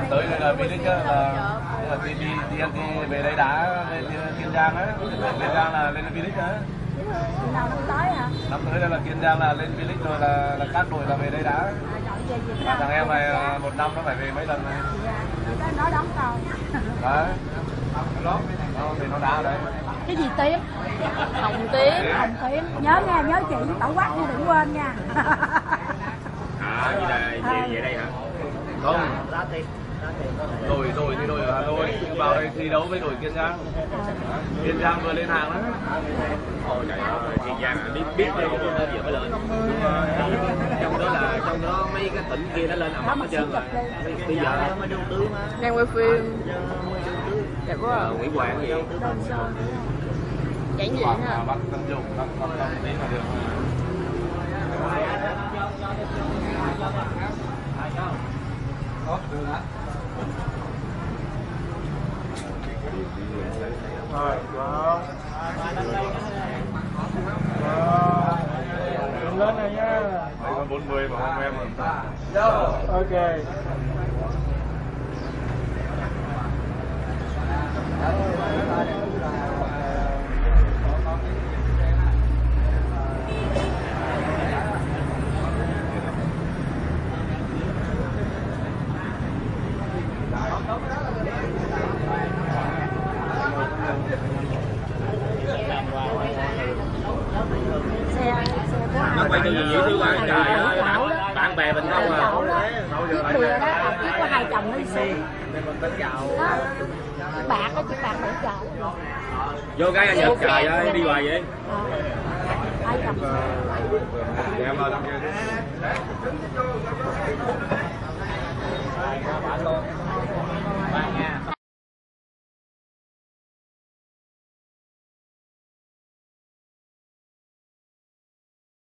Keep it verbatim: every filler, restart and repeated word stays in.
tới đây là Village là đi đi đi ăn đi về đây đã lên Kiên Giang á, Kiên Giang là lên Village á. Nào năm tới hả? Năm tới đây là Kiên Giang là lên Village rồi là là các đội là về đây đã. À, thằng em này một năm nó phải về mấy lần này. Dạ, nó đón con. Đấy. Nó thì nó đá ở đây. Cái gì Tiến? Hồng Tiến. Hồng Tiến. Nhớ nha, nhớ chị tẩu quát nha, đừng quên nha. À, vậy là về, về đây hả? Không. Rồi rồi thì đội ở Hà Nội vào đây thi đấu với đội Kiên Giang. Kiên Giang vừa lên hàng đó. Ôi trời ơi, Kiên Giang là biết biết đây cái đơn vị mới lên. Trong đó là trong đó mấy cái tỉnh kia nó lên ẩm hết trơn rồi. Bây giờ mới đầu tư mà. Đang quay phim. Đẹp quá à. Nguyễn Hoàng gì? Giản dị ha. Bắt tận dụng, bắt bắt bắt đến là được. Rồi, vâng. Vâng. Lên này nha. Đây con bốn mươi mà không em mà. Ok. Nó quay từ gì thứ ba trời ơi, bạn bè mình không à. Chiếc bừa đó, chiếc có hai chồng nó đi xuống. Đó. Bạc đó, chiếc bạc bảy chậu. Vô cái Nhật trời ơi, đi hoài vậy. Hai chồng. Em ơi.